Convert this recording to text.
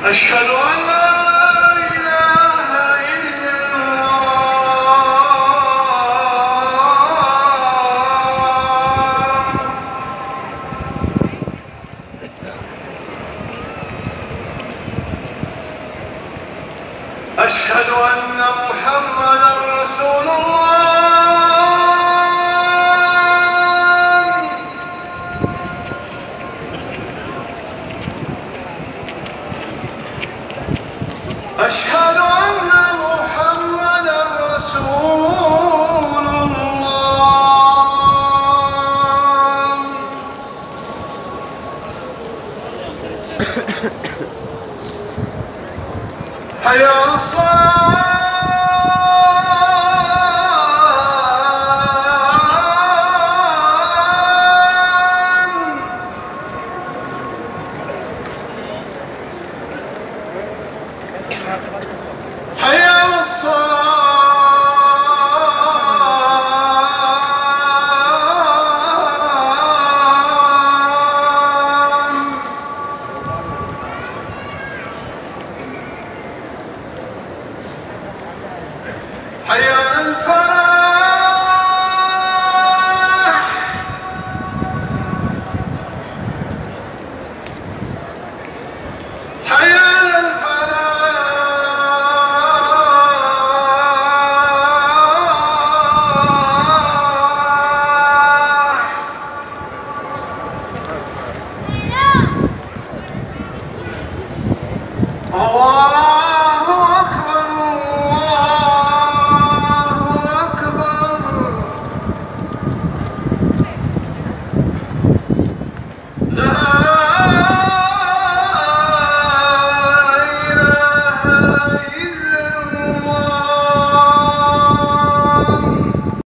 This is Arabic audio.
أشهد أن لا إله إلا الله. أشهد أن محمدًا رسول الله. أشهد أن محمدًا رسول الله. حي على الصلاة. حي على الصلاة. حي على الفلاح.